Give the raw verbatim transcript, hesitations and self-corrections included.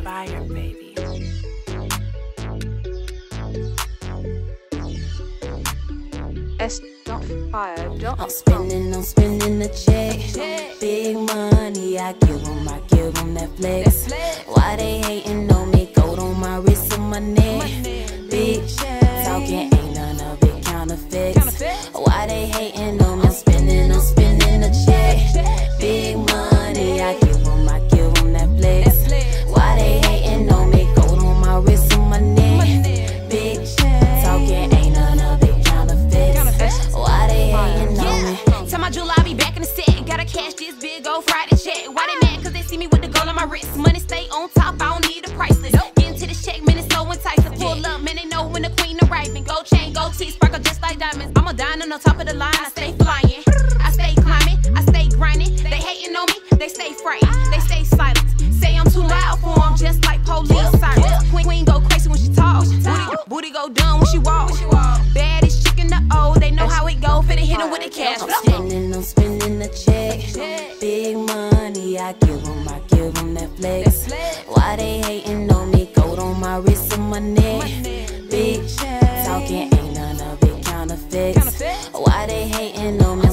inspired, baby. S don't fire, don't. I'm spending, I'm spending the check. Big money, I give them, I give them that flex. Why they hating on me? Gold on my wrist and my neck. Big talking, ain't none of it counterfeits. Why they hating on me? I'm spending, I'm spending the check. Big money, I give them, I give them that flex. Why they hating on me? Gold on my wrist and my neck. Big talking, ain't none of it counterfeits. Why they hating on me? Tell my jeweler I'll be back in the set. Gotta cash this big old Friday check. Why they mad? Cause they see me with the gold on my wrist. Money stay on top, I don't need a priceless. Get into the check, man, it's so enticing. Pull up, man, they know when the queen arriving. Gold chain, gold teeth, sparkle just like diamonds. I'm a diamond on top of the line, I stay flying. I stay climbing, I stay grinding. They hating on me, they stay frightened. They stay silent. Say I'm too loud for them, just like police sirens. Queen, queen go crazy when she talks. Booty, booty go dumb when she walks. Baddest chick in the O, they know how it go. Finna hit them with the cash. I'm spending, I'm spending the check. Big money, I give them, I give them that flex. Why they hating on me? Gold on my wrist and my neck. Big talking, ain't none of it counterfeits. Why they hating on me?